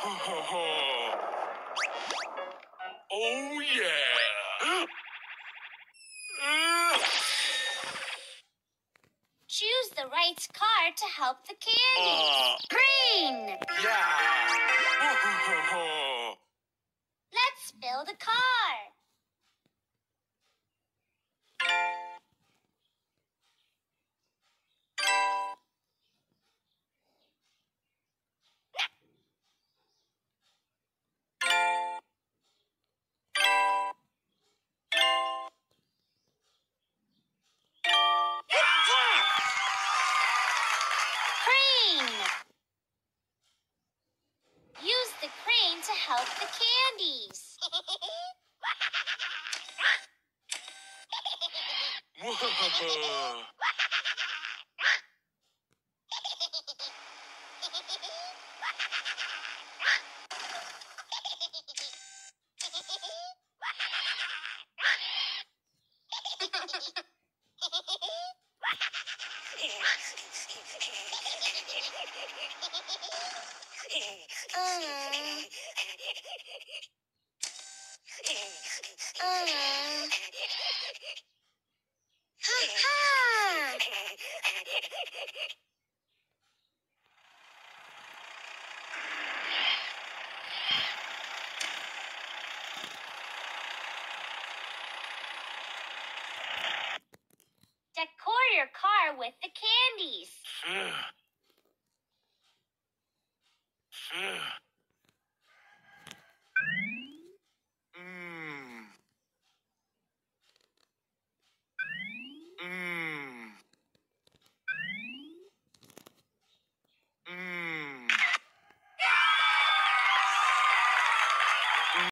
Oh, yeah. Choose the right car to help the candies. Green! Yeah. Let's build a car. Use the crane to help the candies. Decor your car with the candies.